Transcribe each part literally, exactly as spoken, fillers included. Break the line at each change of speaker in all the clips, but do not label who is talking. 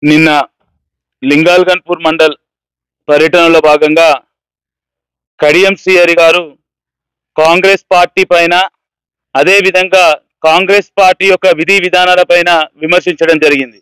నిన్న లింగాల్గన్పూర్ మండల్ పర్యటనలో భాగంగా కడియం శ్రీహరి గారు కాంగ్రెస్ పార్టీ పైన అదే విధంగా కాంగ్రెస్ పార్టీ యొక్క విధి విధానాల పైన విమర్శించడం జరిగింది.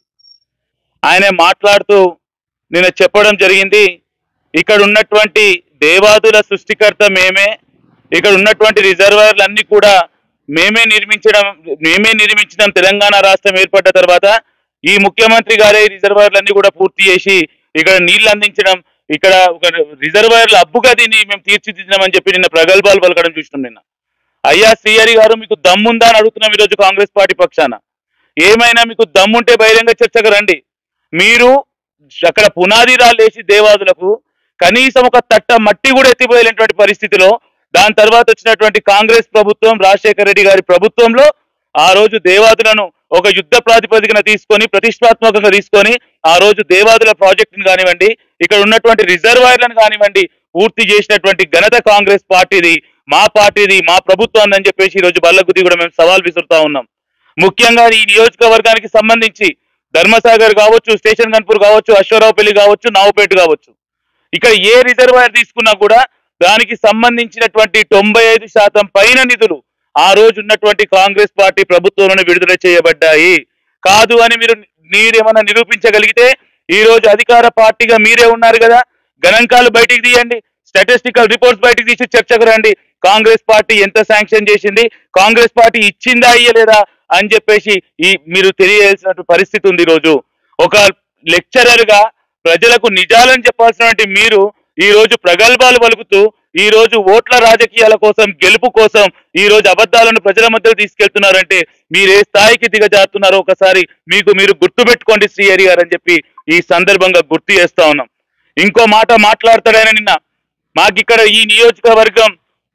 ఆయన మాట్లాడుతూ నిన్న చెప్పడం జరిగింది, ఇక్కడ ఉన్నటువంటి దేవాదుల సృష్టికర్త మేమే, ఇక్కడ ఉన్నటువంటి రిజర్వాయర్లు అన్ని కూడా మేమే నిర్మించడం మేమే నిర్మించడం తెలంగాణ రాష్ట్రం ఏర్పడ్డ తర్వాత ఈ ముఖ్యమంత్రి గారే రిజర్వాయర్లన్నీ కూడా పూర్తి చేసి ఇక్కడ నీళ్లు అందించడం, ఇక్కడ ఒక రిజర్వాయర్ల అబ్బుగా దీన్ని మేము తీర్చిదిద్దామని చెప్పి నిన్న ప్రగల్భాలు పలకడం చూస్తున్నాం. నిన్న అయ్యా శ్రీహరి గారు, మీకు దమ్ముందా అని అడుగుతున్నాం ఈరోజు కాంగ్రెస్ పార్టీ పక్షాన. ఏమైనా మీకు దమ్ముంటే బహిరంగ చర్చకు రండి. మీరు అక్కడ పునాది రాళ్ళేసి దేవాదులకు కనీసం ఒక తట్ట మట్టి కూడా ఎత్తిపోయేటువంటి పరిస్థితిలో దాని తర్వాత వచ్చినటువంటి కాంగ్రెస్ ప్రభుత్వం, రాజశేఖర రెడ్డి గారి ప్రభుత్వంలో ఆ రోజు దేవాదులను ఒక యుద్ధ ప్రాతిపదికన తీసుకొని ప్రతిష్టాత్మకంగా తీసుకొని ఆ రోజు దేవాదుల ప్రాజెక్టును కానివ్వండి, ఇక్కడ ఉన్నటువంటి రిజర్వాయర్లను కానివ్వండి పూర్తి చేసినటువంటి ఘనత కాంగ్రెస్ పార్టీది, మా పార్టీది, మా ప్రభుత్వం అని చెప్పేసి ఈ రోజు బల్లగుద్ది కూడా మేము సవాల్ విసురుతా ఉన్నాం. ముఖ్యంగా ఈ నియోజకవర్గానికి సంబంధించి ధర్మసాగర్ కావచ్చు, స్టేషన్ గన్పూర్ కావచ్చు, అశ్వరావుపల్లి కావచ్చు, నావుపేట కావచ్చు, ఇక్కడ ఏ రిజర్వాయర్ తీసుకున్నా కూడా దానికి సంబంధించినటువంటి తొంభై ఐదు శాతం పైన నిధులు ఆ రోజు ఉన్నటువంటి కాంగ్రెస్ పార్టీ ప్రభుత్వంలోనే విడుదల చేయబడ్డాయి. కాదు అని మీరు మీరేమన్నా నిరూపించగలిగితే ఈ రోజు అధికార పార్టీగా మీరే ఉన్నారు కదా, గణాంకాలు బయటికి తీయండి, స్టాటిస్టికల్ రిపోర్ట్స్ బయటికి తీసి చర్చకు రండి. కాంగ్రెస్ పార్టీ ఎంత శాంక్షన్ చేసింది, కాంగ్రెస్ పార్టీ ఇచ్చిందా ఇయ్యలేదా అని చెప్పేసి ఈ మీరు తెలియాల్సిన పరిస్థితి ఉంది. ఈరోజు ఒక లెక్చరర్ గా ప్రజలకు నిజాలని చెప్పాల్సినటువంటి మీరు ఈ రోజు ప్రగల్భాలు పలుకుతూ ఈ రోజు ఓట్ల రాజకీయాల కోసం, గెలుపు కోసం ఈ రోజు అబద్ధాలను ప్రజల మధ్యలో తీసుకెళ్తున్నారంటే మీరు ఏ స్థాయికి దిగజారుతున్నారో ఒకసారి మీకు మీరు గుర్తుపెట్టుకోండి శ్రీహరి గారు అని చెప్పి ఈ సందర్భంగా గుర్తు చేస్తా ఉన్నాం. ఇంకో మాట మాట్లాడతాడైనా నిన్న, మాకిక్కడ ఈ నియోజకవర్గం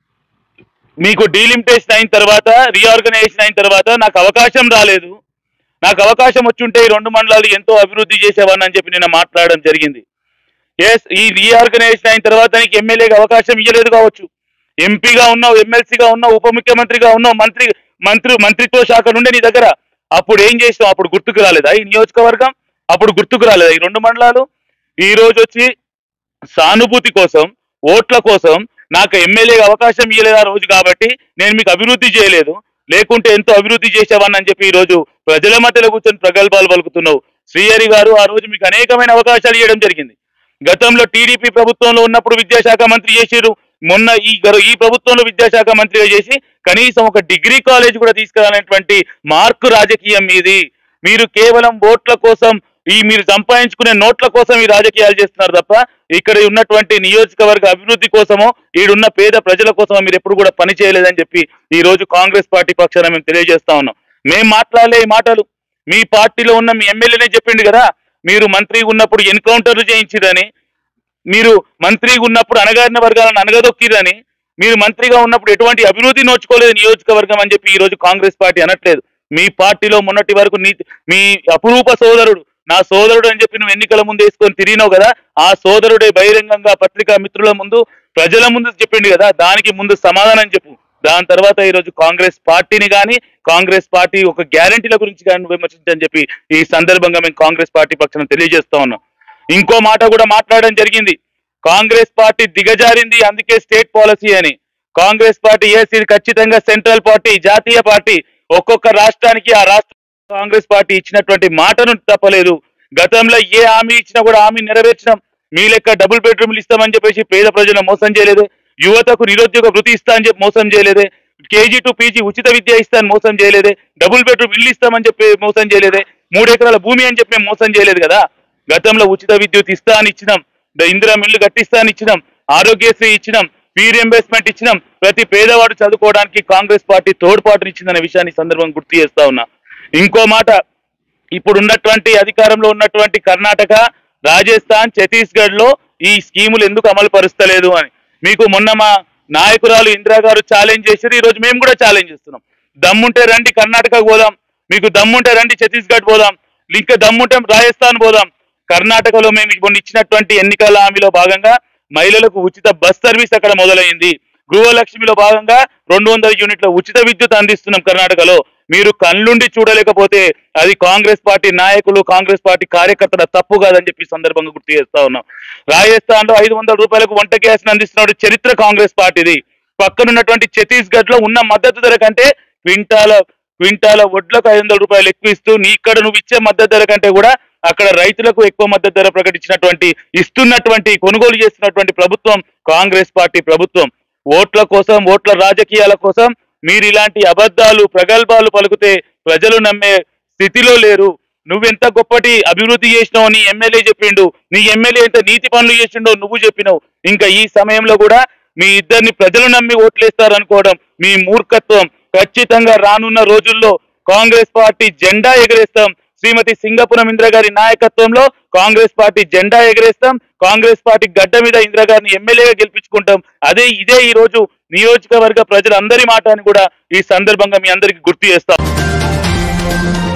మీకు డీలిమిటేషన్ అయిన తర్వాత, రీఆర్గనైజేషన్ అయిన తర్వాత నాకు అవకాశం రాలేదు, నాకు అవకాశం వచ్చుంటే ఈ రెండు మండలాలు ఎంతో అభివృద్ధి చేసేవాడిని అని చెప్పి నిన్న మాట్లాడడం జరిగింది. ఎస్, ఈ రీఆర్గనైజేషన్ అయిన తర్వాత నీకు ఎమ్మెల్యేగా అవకాశం ఇవ్వలేదు కావచ్చు, ఎంపీగా ఉన్నావు, ఎమ్మెల్సీగా ఉన్నావు, ఉప ముఖ్యమంత్రిగా ఉన్నావు, మంత్రి మంత్రి మంత్రిత్వ శాఖ నుండి నీ దగ్గర అప్పుడు ఏం చేసావు? అప్పుడు గుర్తుకు రాలేదా ఈ నియోజకవర్గం? అప్పుడు గుర్తుకు రాలేదా ఈ రెండు మండలాలు? ఈ రోజు వచ్చి సానుభూతి కోసం, ఓట్ల కోసం నాకు ఎమ్మెల్యేగా అవకాశం ఇవ్వలేదు ఆ రోజు కాబట్టి నేను మీకు అభివృద్ధి చేయలేదు, లేకుంటే ఎంతో అభివృద్ధి చేసేవాడిని అని చెప్పి ఈ రోజు ప్రజల మధ్యలో కూర్చొని ప్రగల్భాలు పలుకుతున్నావు. శ్రీహరి గారు, ఆ రోజు మీకు అనేకమైన అవకాశాలు ఇవ్వడం జరిగింది. గతంలో టీడీపీ ప్రభుత్వంలో ఉన్నప్పుడు విద్యాశాఖ మంత్రి చేసిరు, మొన్న ఈ ఈ ప్రభుత్వంలో విద్యాశాఖ మంత్రిగా చేసి కనీసం ఒక డిగ్రీ కాలేజ్ కూడా తీసుకురానటువంటి మార్కు రాజకీయం మీది. మీరు కేవలం ఓట్ల కోసం, ఈ మీరు సంపాదించుకునే నోట్ల కోసం ఈ రాజకీయాలు చేస్తున్నారు తప్ప ఇక్కడ ఉన్నటువంటి నియోజకవర్గ అభివృద్ధి కోసమో, ఈడున్న పేద ప్రజల కోసమో మీరు ఎప్పుడు కూడా పని చేయలేదని చెప్పి ఈ రోజు కాంగ్రెస్ పార్టీ పక్షాన మేము తెలియజేస్తా ఉన్నాం. మేము మాట్లాడలే ఈ మాటలు, మీ పార్టీలో ఉన్న మీ ఎమ్మెల్యేనే చెప్పిండు కదా, మీరు మంత్రిగా ఉన్నప్పుడు ఎన్కౌంటర్లు చేయించిరని, మీరు మంత్రిగా ఉన్నప్పుడు అణగారిన వర్గాలను అనగదొక్కిరని, మీరు మంత్రిగా ఉన్నప్పుడు ఎటువంటి అభివృద్ధి నోచుకోలేదు నియోజకవర్గం అని చెప్పి ఈ రోజు కాంగ్రెస్ పార్టీ అనట్లేదు. మీ పార్టీలో మొన్నటి వరకు నీ మీ అపురూప సోదరుడు, నా సోదరుడు అని చెప్పి నువ్వు ఎన్నికల ముందు వేసుకొని తిరిగినావు కదా, ఆ సోదరుడే బహిరంగంగా పత్రికా మిత్రుల ముందు, ప్రజల ముందు చెప్పిండు కదా, దానికి ముందు సమాధానం చెప్పు. దాని తర్వాత ఈ రోజు కాంగ్రెస్ పార్టీని కానీ, కాంగ్రెస్ పార్టీ ఒక గ్యారంటీల గురించి కానీ విమర్శించని చెప్పి ఈ సందర్భంగా మేము కాంగ్రెస్ పార్టీ పక్షాన తెలియజేస్తా ఉన్నాం. ఇంకో మాట కూడా మాట్లాడడం జరిగింది, కాంగ్రెస్ పార్టీ దిగజారింది అందుకే స్టేట్ పాలసీ అని. కాంగ్రెస్ పార్టీ ఎస్, ఇది ఖచ్చితంగా సెంట్రల్ పార్టీ, జాతీయ పార్టీ. ఒక్కొక్క రాష్ట్రానికి ఆ రాష్ట్ర కాంగ్రెస్ పార్టీ ఇచ్చినటువంటి మాటను తప్పలేదు. గతంలో ఏ హామీ ఇచ్చినా కూడా హామీ నెరవేర్చినాం. మీ లెక్క డబుల్ బెడ్రూమ్లు ఇస్తామని చెప్పేసి పేద ప్రజలను మోసం చేయలేదే, యువతకు నిరుద్యోగ వృత్తి ఇస్తా అని చెప్పి మోసం చేయలేదే, కేజీ టు పీజీ ఉచిత విద్య ఇస్తాను మోసం చేయలేదే, డబుల్ బెడ్రూమ్ ఇల్లు ఇస్తామని చెప్పి మోసం చేయలేదే, మూడు ఎకరాల భూమి అని చెప్పి మోసం చేయలేదు కదా. గతంలో ఉచిత విద్యుత్ ఇస్తా అని ఇచ్చినాం, ఇందిరా మిల్లు కట్టిస్తా అని ఇచ్చినాం, ఆరోగ్యశ్రీ ఇచ్చినాం, ఫీ రియంబర్స్మెంట్ ఇచ్చినాం, ప్రతి పేదవాడు చదువుకోవడానికి కాంగ్రెస్ పార్టీ తోడ్పాటునిచ్చిందనే విషయాన్ని సందర్భంగా గుర్తు చేస్తా ఉన్నా. ఇంకో మాట, ఇప్పుడు ఉన్నటువంటి అధికారంలో ఉన్నటువంటి కర్ణాటక, రాజస్థాన్, ఛత్తీస్గఢ్ లో ఈ స్కీములు ఎందుకు అమలు పరుస్తలేదు అని మీకు మొన్న మా నాయకురాలు ఇందిరా గారు ఛాలెంజ్ చేశారు. ఈ రోజు మేము కూడా ఛాలెంజ్ చేస్తున్నాం. దమ్ముంటే రండి కర్ణాటకకు పోదాం, మీకు దమ్ముంటే రండి ఛత్తీస్గఢ్ పోదాం, ఇంకా దమ్ముంటే రాజస్థాన్ పోదాం. కర్ణాటకలో మేము ఇప్పుడు ఇచ్చినటువంటి ఎన్నికల హామీలో భాగంగా మహిళలకు ఉచిత బస్ సర్వీస్ అక్కడ మొదలైంది. గృహలక్ష్మిలో భాగంగా రెండు వందల యూనిట్ల ఉచిత విద్యుత్ అందిస్తున్నాం కర్ణాటకలో. మీరు కళ్ళుండి చూడలేకపోతే అది కాంగ్రెస్ పార్టీ నాయకులు కాంగ్రెస్ పార్టీ కార్యకర్తల తప్పు కాదని చెప్పి సందర్భంగా గుర్తు చేస్తా ఉన్నాం. రాజస్థాన్ లో ఐదు వందల రూపాయలకు వంట గ్యాస్ అందిస్తున్న చరిత్ర కాంగ్రెస్ పార్టీది. పక్కనున్నటువంటి ఛత్తీస్గఢ్ లో ఉన్న మద్దతు ధర కంటే క్వింటాల క్వింటాల వడ్లకు ఐదు వందల రూపాయలు ఎక్కువ ఇస్తూ నీ ఇక్కడ నువ్వు ఇచ్చే మద్దతు ధర కంటే కూడా అక్కడ రైతులకు ఎక్కువ మద్దతు ధర ప్రకటించినటువంటి ఇస్తున్నటువంటి కొనుగోలు చేస్తున్నటువంటి ప్రభుత్వం కాంగ్రెస్ పార్టీ ప్రభుత్వం. ఓట్ల కోసం ఓట్ల రాజకీయాల కోసం మీరు ఇలాంటి అబద్ధాలు ప్రగల్భాలు పలుకుతే ప్రజలు నమ్మే స్థితిలో లేరు. నువ్వెంత గొప్పటి అభివృద్ధి చేసినావు నీ ఎమ్మెల్యే చెప్పిండు, నీ ఎమ్మెల్యే ఎంత నీతి పనులు చేసిండో నువ్వు చెప్పినావు. ఇంకా ఈ సమయంలో కూడా మీ ఇద్దరిని ప్రజలు నమ్మి ఓట్లేస్తారనుకోవడం మీ మూర్ఖత్వం. ఖచ్చితంగా రానున్న రోజుల్లో కాంగ్రెస్ పార్టీ జెండా ఎగరేస్తాం. శ్రీమతి సింగపురం ఇందిరా గారి నాయకత్వంలో కాంగ్రెస్ పార్టీ జెండా ఎగరేస్తాం. కాంగ్రెస్ పార్టీ గడ్డ మీద ఇందిరా గారిని ఎమ్మెల్యేగా గెలిపించుకుంటాం. అదే ఇదే ఈ రోజు నియోజకవర్గ ప్రజలందరి మాట అని కూడా ఈ సందర్భంగా మీ అందరికీ గుర్తు చేస్తాం.